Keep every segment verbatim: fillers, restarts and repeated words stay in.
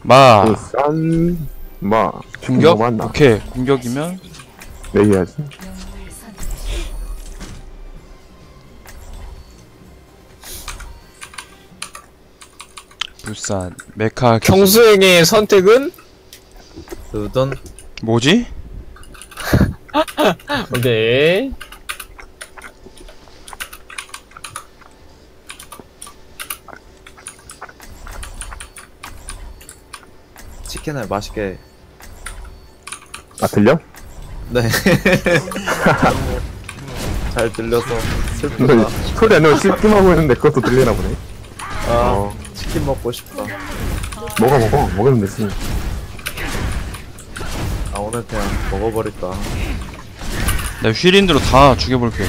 마. 싼, 마. 공격? 맞나? 오케이. 공격이면 네, 해야지. 불산. 메카. 경수행의 선택은? 두던 뭐지? 오케이. 치킨을 맛있게. 아, 들려? 네. 잘 들려서 슬프다. 너 소리 안 내고 씹기만 있는데 그것도 들리나 보네. 아, 어. 치킨 먹고 싶다. 먹어, 먹어. 먹으면 되지. 아, 오늘 그냥 먹어버릴까. 내가 휘린드로 다 죽여볼게.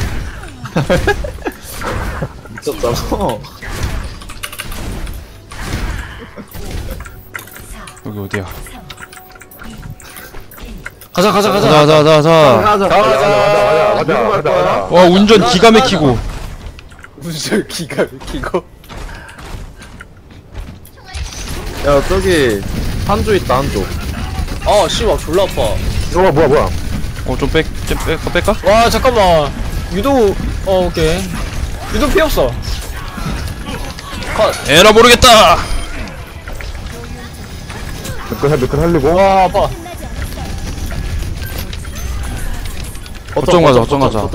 미쳤다고? 여기 어디야? 가자 가자 가자. 가자 가자 가자 가자. 가자, 가자, 가자, 가자, 가자, 가자, 가자. 와 운전 기가 막히고. 무슨 기가 막히고. 야, 저기 한조 있다, 한조. 아 씨발 졸라 아파. 어, 뭐야, 뭐야. 어좀 뺄, 좀 뺄까 뺄까? 와 잠깐만. 유도 어 오케이. 유도 피 없어. 컷. 에라 모르겠다. 몇근 할, 몇근 하려고. 와 아파. 어쩜 가자, 어쩜 가자.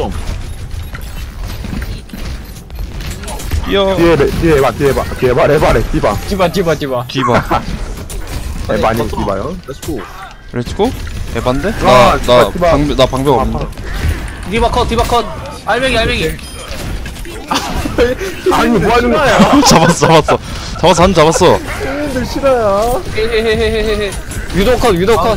뛰어. 뒤에, 레- 뒤에 봐, 뒤에 봐, 뒤에 봐, 레바래, 뒤봐. 디바 디바 디바. 디바. 네, 많이 뒤봐요. 렛츠고. 렛츠고? 에반데? 아, 나나 디바. 방벽 나 방벽 없는데. 디바 컷 디바 컷. 알맹이 알맹이. 아니, 뭐 하는 거야? 잡았어 잡았어 잡았어 한 잡았어. 형님들 싫어요. 헤헤헤헤헤헤. 유도 컷 유도 컷.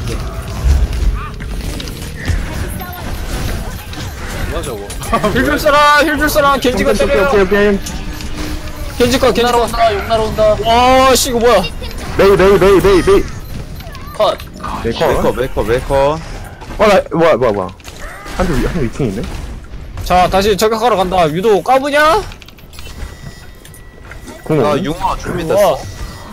뭐야 저거? 힐줄 사람 힐줄 사람 겐지가 오케이, 때려. 오케이, 오케이. 겐지 컷 겐지 컷. 온다 용 나러 온다. 와씨 이거 뭐야? 메이, 메이, 메이, 메이, 메이. 컷. 메이커. 메이커, 메이커, 메이커. 어, 나, 뭐야, 뭐야, 뭐야. 한조, 한조 이 층에 있네? 자 다시 저격하러 간다. 유도 까부냐? 공 나 없네? 융화 준비됐어. 와.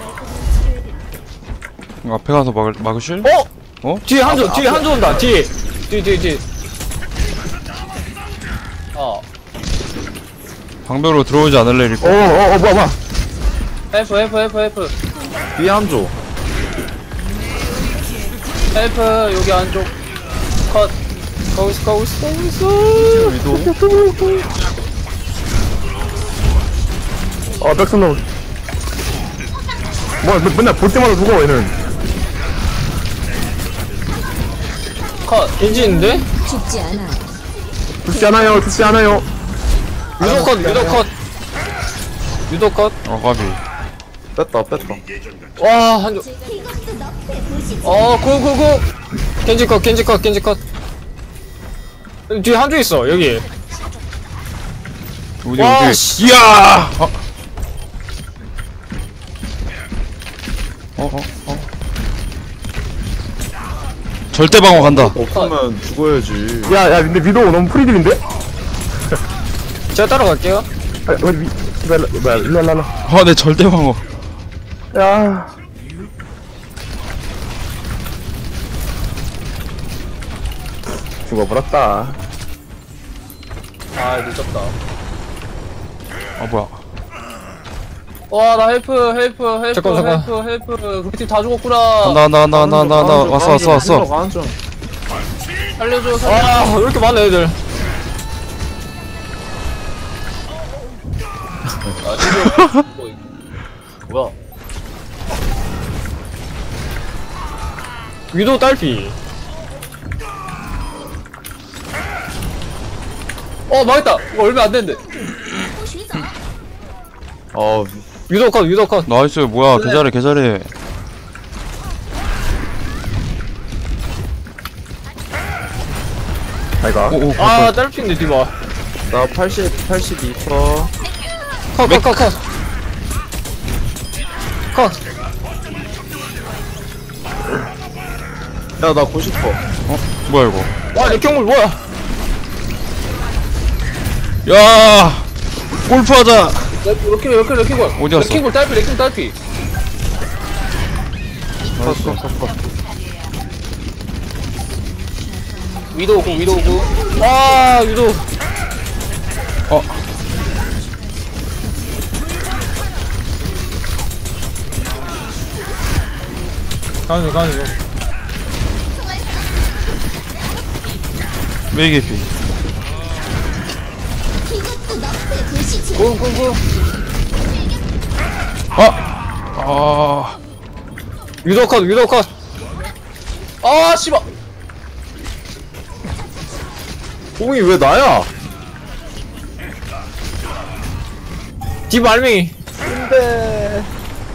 이거 앞에 가서 막을 막으실? 어? 어? 뒤에 한조 뒤에 한조 온다. 뒤에 뒤에 뒤에 뒤에. 어. 방벽으로 들어오지 않을래 어, 일단. 어, 어, 뭐야, 뭐야. F F F F 뒤에 한조. F 여기 안쪽 컷. 가고 있어 가고 있어 가고 있어. 위도. 어, 백선놈. 뭐, 맨- 맨날 볼 때마다 죽어, 얘는. 컷. 겐지 있는데? 죽지 않아. 죽지 않아요, 죽지 않아요. 유도 컷 유도 컷. 유도 컷. 어 가비. 뺐다, 뺐다. 와 한조. 어 고고고. 겐지 컷 겐지 컷 겐지 컷. 뒤에 한조 있어 여기. 어디 와, 어디? 씨. 이야! 어. 어, 어, 어. 절대 방어 간다. 없으면 죽어야지. 야, 야, 근데 위도우 너무 프리딜인데? 제가 따라갈게요. 아, 어디, 위, 일로, 일로, 일로, 일로, 일로, 일로. 아, 내 절대 방어. 야. 죽어버렸다. 아 늦었다. 아, 뭐야. 와 나 헬프 헬프 헬프 잠깐, 잠깐. 헬프 헬프 우리 팀 다 죽었구나. 나, 나, 나, 나, 나, 나, 왔어, 왔어, 왔어. 가는 중. 살려줘 살려줘. 와왜 이렇게 많아 애들. 아 지금 뭐야? 위도 딸피. 어 망했다. 이거 얼마 안 되는데. 어, 위도 컷 위도 컷. 나이스, 뭐야. 개잘해, 개잘해. 잘가. 오, 오, 아 딸피인데 디바. 나 팔십, 팔십이 퍼센트. 컷 컷 컷 컷. 컷. 야, 나 구십 퍼센트. 어? 뭐야, 이거. 와 레킹볼 뭐야? 야! 골프하자! 레킹볼 레킹볼 레킹볼. 어디 갔어? 레킹볼 딸피 레킹볼 딸피. 나이스. 위도 오고 위도 오고. 아 위도. 어. 가는 중 가는 중. 메이게피. 고고고. 아! 아. 위도 컷 위도 컷. 아 씨발 공이 왜 나야? 딥 알맹이. 근데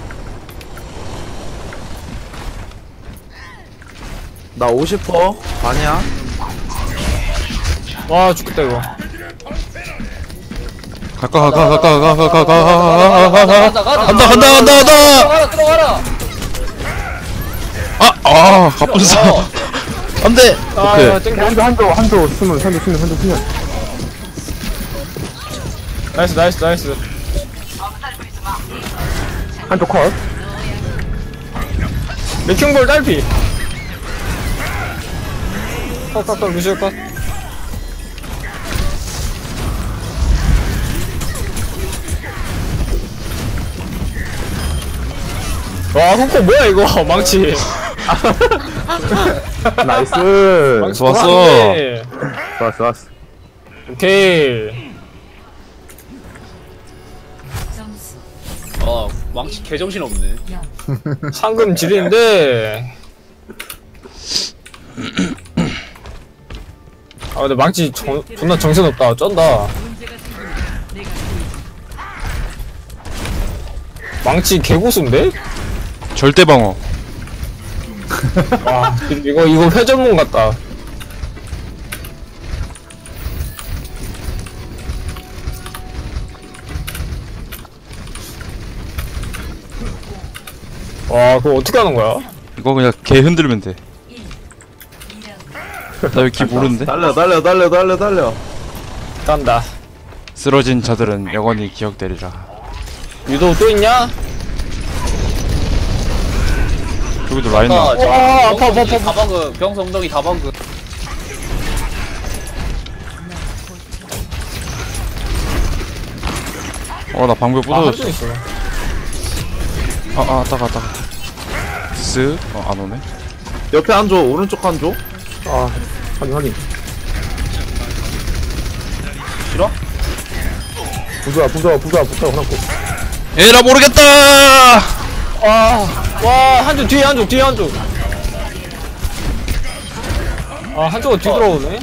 나 오십 퍼센트 아니야? 와 죽겠다 이거. 가까 가까 가까 가까 가까 가까 가자 가자. 간다 간다 간다 간다. 들어가라 들어가라. 아! 아! 갑분사. 안돼. 아 오케이. 땡겨. 한조 한조 한조 숨은 한조 숨은 한조 숨은. 나이스 나이스 나이스. 한조 컷. 레킹볼 딸피. 컷컷컷 루시오 컷. 와 홍콩 뭐야 이거 망치. 나이스. 망치 좋았어. 돌아왔네. 좋았어 좋았어. 오케이. 아 망치 개정신 없네. 상금 지리인데. 아 근데 망치 정, 존나 정신없다. 쩐다. 망치 개고수인데? 절대 방어. 와 이거 이거 회전문 같다. 와 그거 어떻게 하는 거야? 이거 그냥 개 흔들면 돼. 나 여기 기 모르는데? 달려 달려 달려 달려 달려 딴다. 쓰러진 자들은 영원히 기억되리라. 유도 또 있냐? 저기도 라인 아까 나. 저 와, 아파, 병성 엉덩이 아파, 다 버그 병성 엉덩이 다 버그. 어, 나 방금 아 부서졌어. 할수 있어. 아, 아, 따가, 따가. 쓱. 어, 안 오네. 옆에 한조 오른쪽 한조 아 확인 확인. 싫어? 부조아 부조아 부조아 부조아 하나 고. 에라, 모르겠다! 아와 한쪽 뒤에 한쪽 뒤에 한쪽. 아 한쪽은 뒤돌아오네.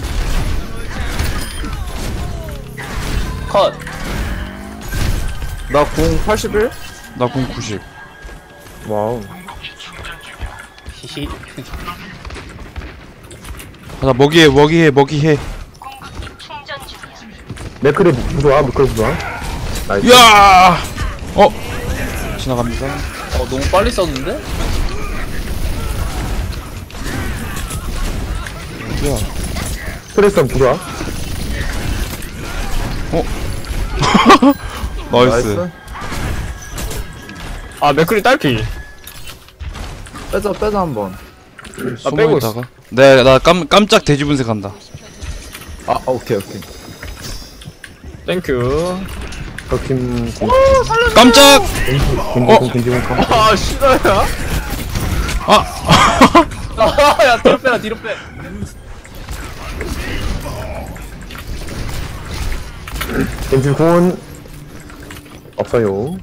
컷. 나 공 팔십일? 나 공 구십. 와우. 히히. 가자, 먹이해, 먹이해, 먹이해. 맥크리 부조아 맥크리 부조아. 나이스. 야! 어? 지나갑니다. 어 너무 빨리 썼는데? 야. 프레스턴 부조아. 나이스. 아 맥클리 딸피. 빼자 빼자 한번 나 빼고 있어. 숨어있다가. 네, 나 깜, 깜짝 돼지분쇄 간다. 아 오케이 오케이 땡큐. 저팀 깜짝! 김지공 김지공 컴. 아 싫어야? 아야 뒤로 빼라 뒤로 빼. 김지공은 없어요.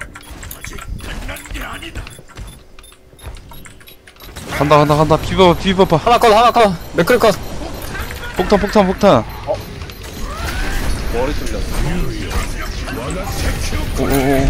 간다, 간다, 간다. 피봐봐, 피봐봐. 하나 컷 하나 컷. 맥클리 컷. 폭탄, 폭탄, 폭탄. 머리 뚫렸어. 오오오.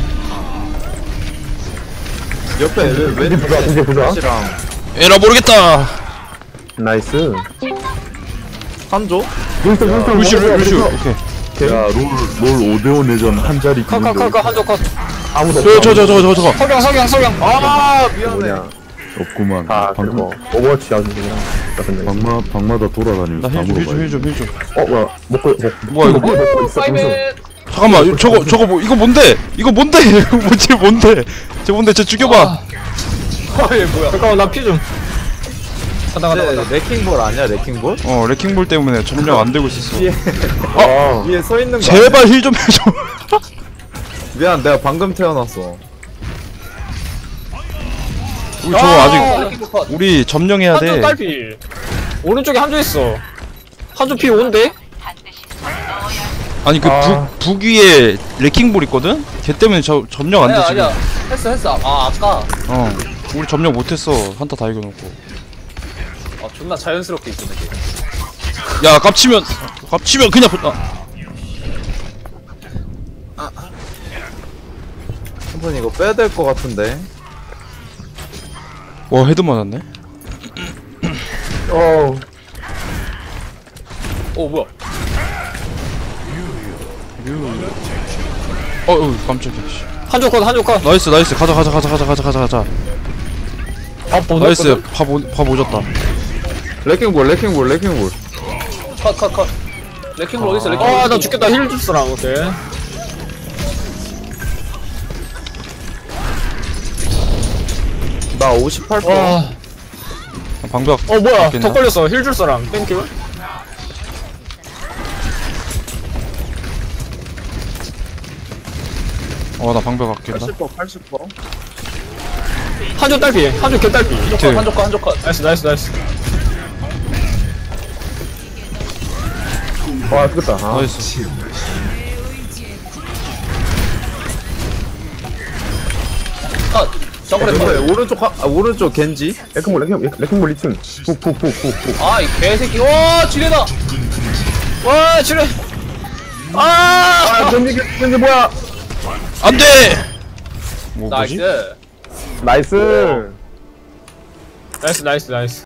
옆에 왼- 김지 부조아 왼쪽에 김지 부조아. 다시랑 에라, 모르겠다! 나이스. 한조? 윈스턴 윈스턴 루슈, 윈스턴, 루슈. 윈스턴. 오케이. 야, 롤, 롤 오 대 오 내전 한 자리 컷 컷 컷 컷 한쪽 컷. 아무도 저, 없어. 저, 저, 저, 저, 저거. 석양 석양 석양. 아 미안해 뭐냐. 없구만. 다 방, 그거 오버워치 아주 그냥 같은 방마, 방마다 돌아다니면서 나 다 힐 좀, 힐 좀, 물어봐요. 힐 좀, 힐 좀. 어 뭐야 먹고 먹 뭐야, 이거 먹고 먹고 있어. 파이벳. 잠깐만, 저거, 저거 뭐, 이거 뭔데? 이거 뭔데? 뭐지, 뭔데? 저 뭔데? 저 죽여봐. 얘 뭐야? 잠깐만 나 피 좀. 가다 가다 가다. 쟤 레킹볼 아니야 레킹볼? 어 레킹볼 때문에 점령 안 되고 있었어. 위에 어. 위에 서 있는 거 제발 힐 좀 해줘. 아니야? 미안 내가 방금 태어났어. 우리 저 아직 우리 점령해야 한조 돼. 딸피. 오른쪽에 한조 있어. 한조 피 온데? 아니 그 아. 북 북위에 레킹볼 있거든. 걔 때문에 저 점령 안 돼 아니야 지금. 아니야. 했어 했어. 아 아까. 어 우리 점령 못했어. 한타 다 이겨놓고. 아 존나 자연스럽게 있었네. 걔. 야 깝치면 깝치면 그냥 아. 한 번 이거 빼야 될 것 같은데. 와 헤드 맞았네. 어. 어 뭐야? 어, 어 깜짝이야. 씨. 한조 컷 한조 컷. 나이스 나이스 가자 가자 가자 가자 가자 가자 가자. 아 보냈거든. 나이스 밥 오- 밥 오졌다. 레킹볼 레킹볼 레킹볼. 컷 컷 컷. 레킹볼 어디 있어? 레킹볼. 아 어디 나 있어? 죽겠다. 힐 줄 사람 오케이. 나 오십팔 퍼센트. 와. 방벽. 어 뭐야? 맞겠나? 더 걸렸어. 힐 줄 사람. 땡큐. 어나 방벽 아낀다. 팔십 퍼센트 팔십 퍼센트. 한조 딸피. 한조 개 딸피. 한쪽 컷 한쪽 컷 한쪽 컷. 나이스 나이스 나이스. 와, 죽겠다. 아. 나이스. 컷. 정글에 그래, 컷. 오른쪽 하, 아, 오른쪽 겐지. 레킹볼, 레킹볼, 레킹볼 이 층. 푹, 푹, 푹, 푹, 푹. 아이 개새끼. 와 지뢰다. 와 지뢰. 아. 아, 겐지, 겐지 뭐야? 안돼. 뭐 뭐지? 나이스. 나이스. 나이스 나이스 나이스.